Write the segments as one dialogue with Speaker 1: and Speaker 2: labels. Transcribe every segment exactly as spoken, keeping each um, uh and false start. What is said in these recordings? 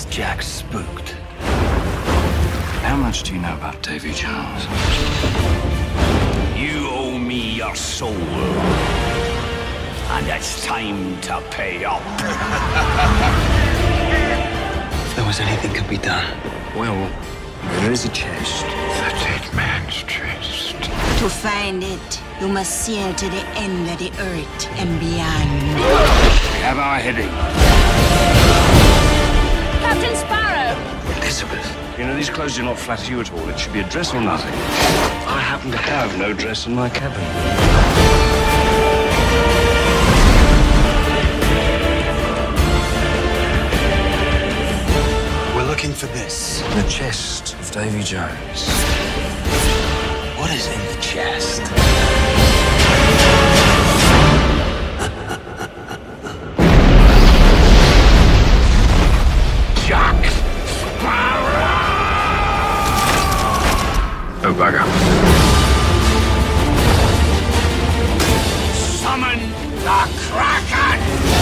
Speaker 1: Jack spooked? How much do you know about Davy Jones?
Speaker 2: You owe me your soul. And it's time to pay up.
Speaker 1: If there was anything could be done, well, there is a chest.
Speaker 3: The dead man's chest.
Speaker 4: To find it, you must sail to the end of the earth and beyond.
Speaker 2: We have our heading.
Speaker 5: Captain Sparrow!
Speaker 1: Elizabeth, you know, these clothes do not flatter you at all. It should be a dress or nothing. I happen to have no dress in my cabin. We're looking for this. The chest of Davy Jones. What is in the chest?
Speaker 2: Jack Sparrow!
Speaker 3: Oh, bugger.
Speaker 2: Summon the Kraken!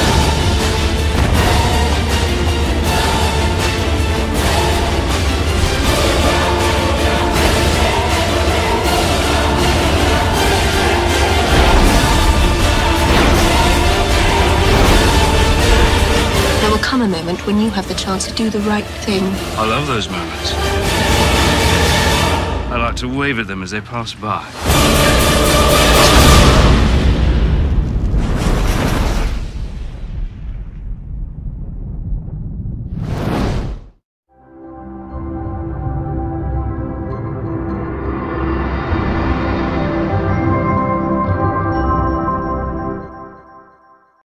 Speaker 5: There will come a moment when you have the chance to do the right thing.
Speaker 1: I love those moments. I like to wave at them as they pass by.